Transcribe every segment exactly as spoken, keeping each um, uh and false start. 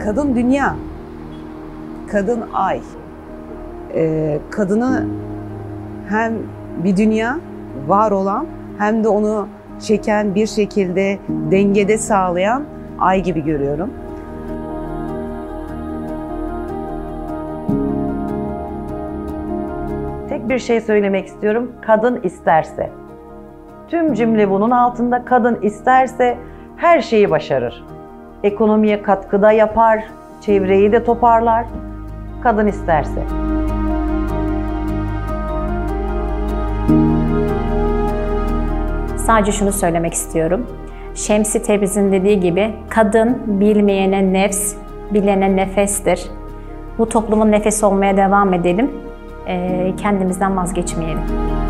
Kadın dünya, kadın ay. Ee, kadını hem bir dünya var olan hem de onu çeken, bir şekilde dengede sağlayan ay gibi görüyorum. Tek bir şey söylemek istiyorum, kadın isterse. Tüm cümle bunun altında, kadın isterse her şeyi başarır. Ekonomiye katkıda yapar, çevreyi de toparlar. Kadın isterse. Sadece şunu söylemek istiyorum. Şems-i Tebriz'in dediği gibi kadın bilmeyene nefs, bilene nefestir. Bu toplumun nefesi olmaya devam edelim. Ee, kendimizden vazgeçmeyelim.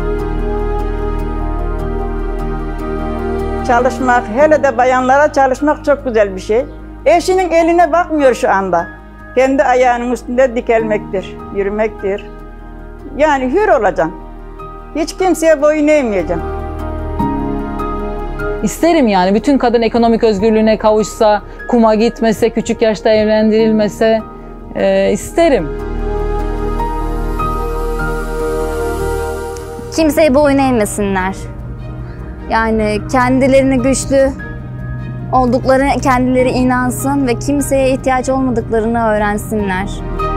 Çalışmak, hele de bayanlara çalışmak çok güzel bir şey. Eşinin eline bakmıyor şu anda. Kendi ayağının üstünde dikelmektir, yürümektir. Yani hür olacaksın. Hiç kimseye boyun eğmeyeceksin. İsterim yani bütün kadın ekonomik özgürlüğüne kavuşsa, kuma gitmese, küçük yaşta evlendirilmese e, isterim. Kimseye boyun eğmesinler. Yani kendilerini güçlü oldukları, kendileri inansın ve kimseye ihtiyaç olmadıklarını öğrensinler.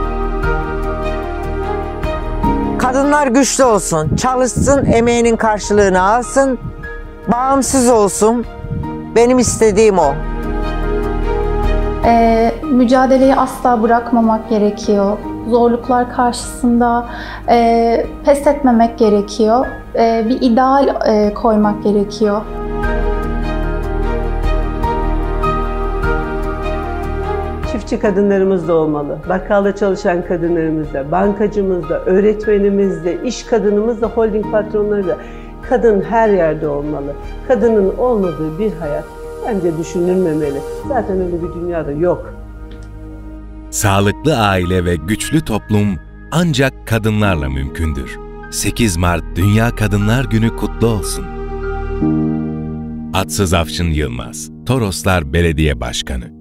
Kadınlar güçlü olsun, çalışsın, emeğinin karşılığını alsın, bağımsız olsun. Benim istediğim o. Ee, mücadeleyi asla bırakmamak gerekiyor. Zorluklar karşısında e, pes etmemek gerekiyor. E, bir ideal e, koymak gerekiyor. Çiftçi kadınlarımız da olmalı. Bakkalda çalışan kadınlarımız da, bankacımız da, öğretmenimiz de, iş kadınımız da, holding patronları da. Kadın her yerde olmalı. Kadının olmadığı bir hayat bence düşünülmemeli. Zaten öyle bir dünyada yok. Sağlıklı aile ve güçlü toplum ancak kadınlarla mümkündür. sekiz Mart Dünya Kadınlar Günü kutlu olsun. Atsız Afşin Yılmaz, Toroslar Belediye Başkanı.